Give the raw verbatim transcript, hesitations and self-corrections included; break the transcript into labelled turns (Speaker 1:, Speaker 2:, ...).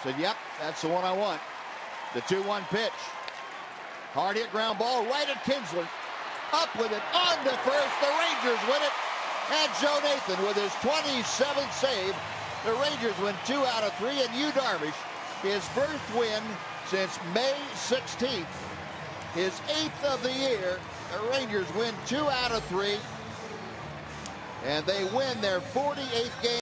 Speaker 1: Said, yep, that's the one I want. The two one pitch. Hard hit ground ball right at Kinsler. Up with it, on to first. The Rangers win it. And Joe Nathan with his twenty-seventh save. The Rangers win two out of three. And Yu Darvish, his first win since May sixteenth. His eighth of the year. The Rangers win two out of three. And they win their forty-eighth game.